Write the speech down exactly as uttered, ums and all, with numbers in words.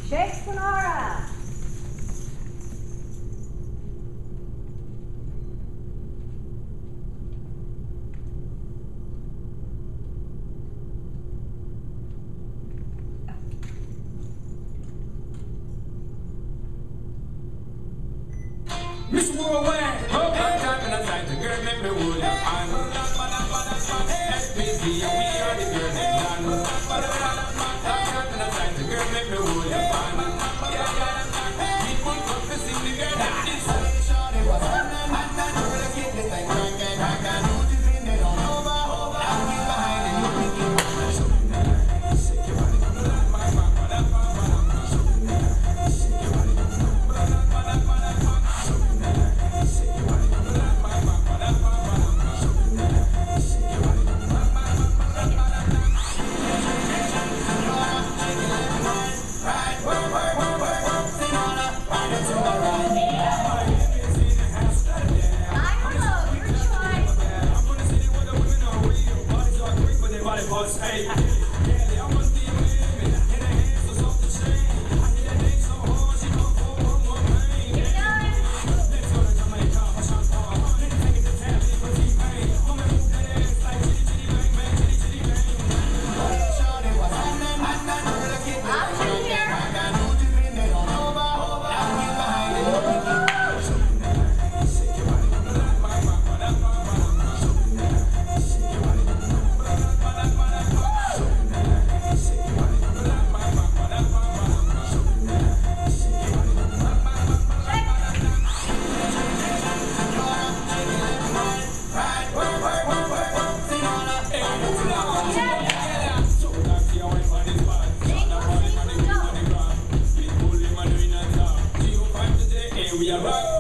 Shake Sonora. Miss Worldwide, oh, I'm talking aside, the girl make me wood up. I'm S P C, and we are the girls in London. I'm talking aside, the girl make me wood up. People come to see the girl like this. Shorty was on and on and on, let's get this thing cracking, cracking. Don't you think they don't know about over? I'll get behind and you can get behind. Show me that light, shake your body. Show me that light, shake your body. We are back.